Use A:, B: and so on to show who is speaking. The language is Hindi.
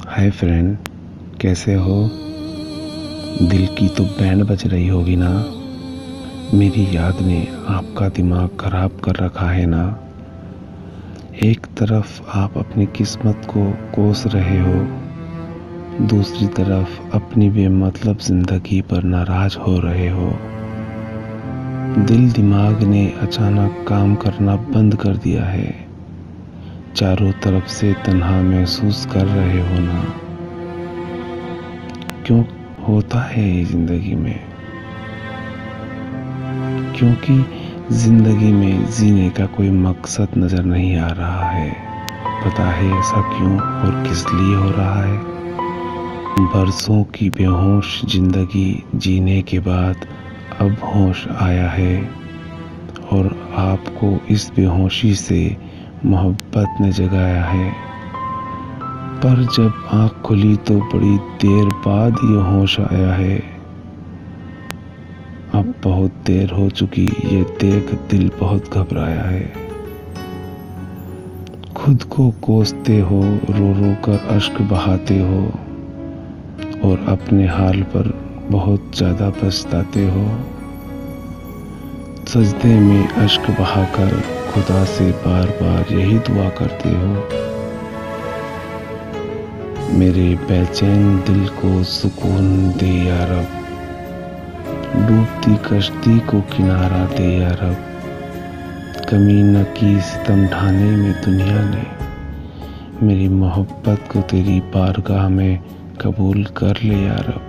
A: हाय फ्रेंड, कैसे हो? दिल की तो बैंड बज रही होगी ना। मेरी याद ने आपका दिमाग खराब कर रखा है ना। एक तरफ आप अपनी किस्मत को कोस रहे हो, दूसरी तरफ अपनी बेमतलब जिंदगी पर नाराज हो रहे हो। दिल दिमाग ने अचानक काम करना बंद कर दिया है। चारों तरफ से तन्हा महसूस कर रहे हो ना। क्यों होता है ये जिंदगी में? क्योंकि जिंदगी में जीने का कोई मकसद नजर नहीं आ रहा है। पता है ऐसा क्यों और किस लिए हो रहा है? बरसों की बेहोश जिंदगी जीने के बाद अब होश आया है और आपको इस बेहोशी से मोहब्बत ने जगाया है। पर जब आँख खुली तो बड़ी देर बाद ये होश आया है। अब बहुत देर हो चुकी, ये देख दिल बहुत घबराया है। खुद को कोसते हो, रो रो कर अश्क बहाते हो और अपने हाल पर बहुत ज़्यादा पछताते हो। सजदे में अश्क बहाकर खुदा से बार बार यही दुआ करते हो, मेरे बेचैन दिल को सुकून दे या रब, डूबती कश्ती को किनारा दे या रब। कमी न की सितम ढाने में दुनिया ने, मेरी मोहब्बत को तेरी बारगाह में कबूल कर ले या रब।